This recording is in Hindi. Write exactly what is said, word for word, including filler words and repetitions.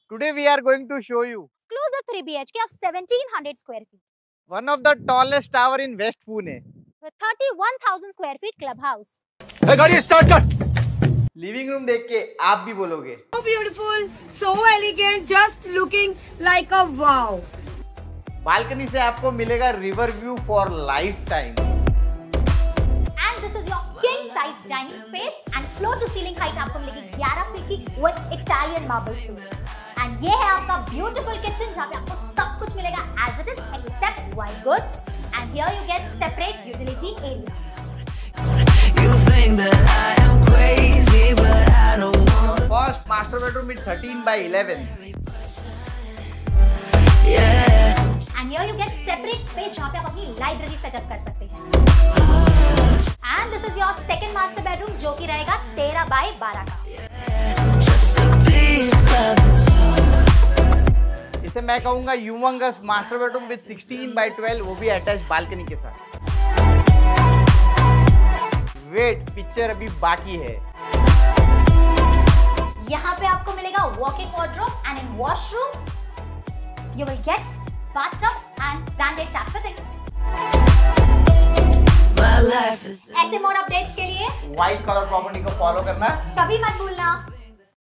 Today we are going to show you exclusive three B H K of seventeen hundred square feet one of the tallest tower in West Pune with thirty-one thousand square feet clubhouse. hey, गाड़ी स्टार्ट कर। लिविंग रूम देख के आप भी बोलोगे So beautiful, so elegant, just looking like a wow. Balcony से आपको मिलेगा river view for lifetime. And this is your king size dining space and floor to ceiling height आपको मिलेगी ग्यारह फीट की with Italian marble floor. And ये है आपका beautiful kitchen जहाँ पे आपको सब कुछ मिलेगा as it is except white goods. And here you get separate utility area. You think that I am crazy, but I don't want Your first master bedroom is thirteen by eleven. yeah. And here you get separate space जहाँ पे आप अपनी library setup कर सकते हैं. And this is your second master bedroom जो कि रहेगा तेरह बाय बारह का. Just a piece of it. इसे मैं कहूंगा humongous master bedroom with sixteen by twelve, वो भी अटैच बालकनी के साथ। वेट, पिक्चर अभी बाकी है। यहाँ पे आपको मिलेगा walk in wardrobe and in washroom you will get bathtub and branded tap fittings. My life is ऐसे मोर अपडेट्स के लिए व्हाइट कलर प्रॉपर्टी को फॉलो करना कभी मत भूलना।